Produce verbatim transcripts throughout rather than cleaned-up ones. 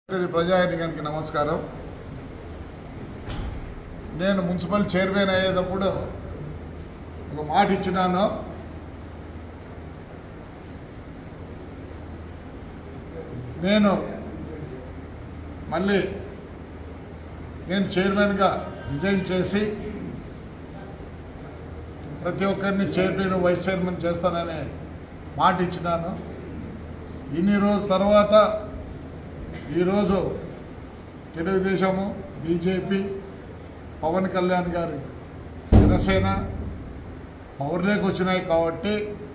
ప్రజానికానికి నమస్కారం. నేను మున్సిపల్ చైర్మన్ అయ్యేటప్పుడు ఒక మాట ఇచ్చినాను. నేను మళ్ళీ నేను చైర్మన్గా రిజైన్ చేసి ప్రతి ఒక్కరిని చైర్మన్ వైస్ చైర్మన్ చేస్తాననే మాట ఇచ్చినాను. ఇన్ని రోజుల తర్వాత ఈరోజు తెలుగుదేశము, బీజేపీ, పవన్ కళ్యాణ్ గారి జనసేన పవర్లోకి వచ్చినాయి కాబట్టి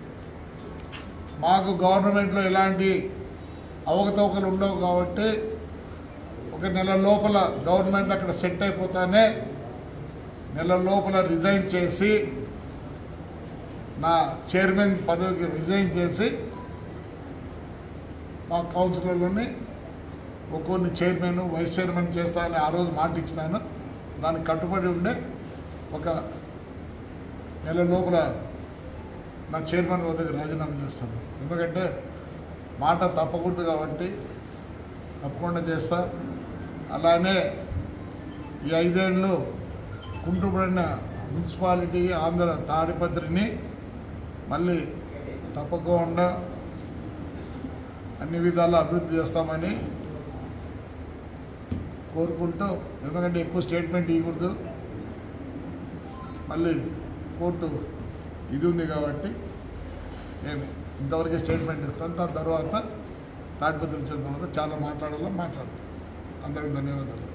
మాకు గవర్నమెంట్లో ఎలాంటి అవకతవకలు ఉండవు కాబట్టి ఒక నెల లోపల గవర్నమెంట్ అక్కడ సెట్ అయిపోతానే నెల లోపల రిజైన్ చేసి నా చైర్మన్ పదవికి రిజైన్ చేసి మా కౌన్సిలర్లని ఒక్కొన్ని చైర్మన్ వైస్ చైర్మన్ చేస్తానని ఆ రోజు మాట ఇచ్చినాను. దానికి కట్టుబడి ఉండే ఒక నెల లోపల నా చైర్మన్ వద్దకు రాజీనామా చేస్తాను. ఎందుకంటే మాట తప్పకూడదు కాబట్టి తప్పకుండా చేస్తా. అలానే ఈ ఐదేళ్ళు కుంటుపడిన మున్సిపాలిటీ ఆంధ్ర తాడిపత్రిని మళ్ళీ తప్పకుండా అన్ని విధాలా అభివృద్ధి చేస్తామని కోరుకుంటూ, ఎందుకంటే ఎక్కువ స్టేట్మెంట్ ఇవ్వకూడదు, మళ్ళీ కోర్టు ఇది ఉంది కాబట్టి నేను ఇంతవరకే స్టేట్మెంట్ ఇస్తాను. దాని తర్వాత తాడిపత్రి వచ్చిన తర్వాత చాలా మాట్లాడాలో మాట్లాడతాను. అందరికీ ధన్యవాదాలు.